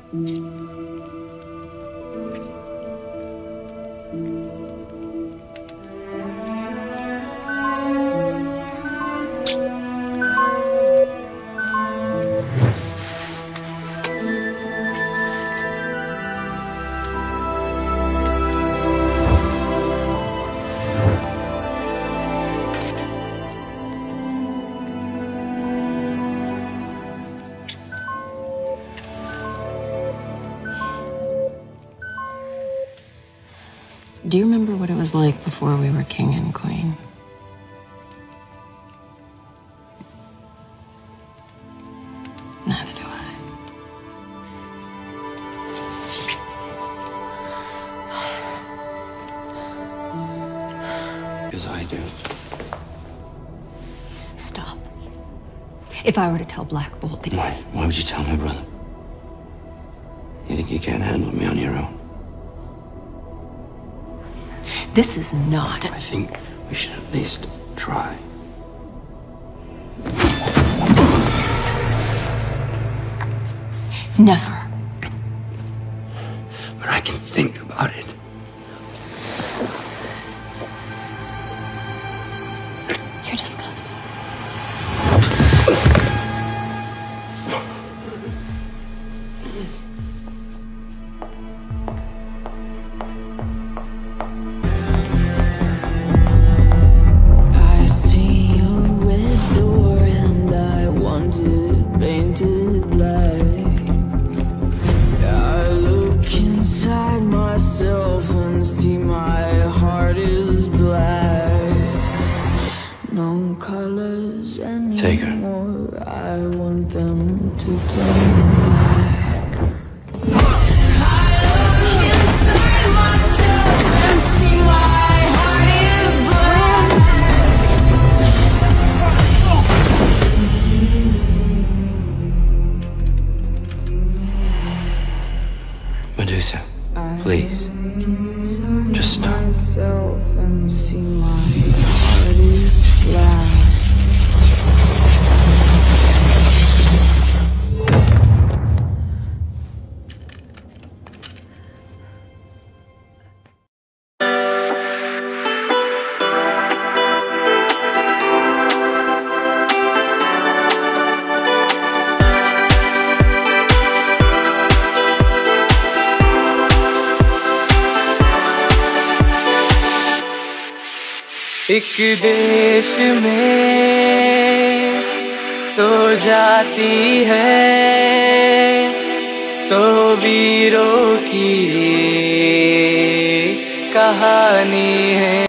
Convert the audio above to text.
Do you remember what it was like before we were king and queen? Neither do I. Because I do. Stop. If I were to tell Black Bolt that... Why? Why would you tell my brother? You think you can't handle me on your own? This is not... I think we should at least try. Never. But I can think about it. You're disgusting. Painted black. I look inside myself and see my heart is black. No colors anymore. Take her. I want them to turn black. I look inside myself and see my heart is black. Medusa, please, just stop. Myself and see my heart is black. एक देश में सो जाती है 100 वीरों की कहानी है।